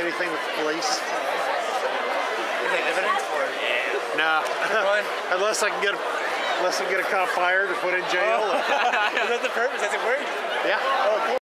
anything with the police. Is it evidence or? Yeah. No. unless I can get a cop fired or put in jail. Oh. That's the purpose. Does it work? Yeah. Oh, cool.